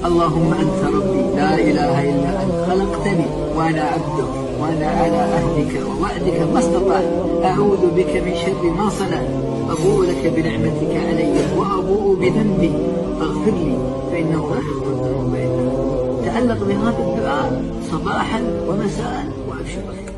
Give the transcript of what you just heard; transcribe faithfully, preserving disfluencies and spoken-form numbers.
اللهم أنت ربي لا إله إلا أنت، خلقتني وأنا عبدك، وأنا على عهدك ووعدك ما استطعت، أعوذ بك من شر ما صنعت، أبوء لك بنعمتك علي وأبوء بذنبي فاغفر لي فإنه لا يغفر الذنوب إلا أنت. تعلق بهذا الدعاء صباحا ومساء وأبشر.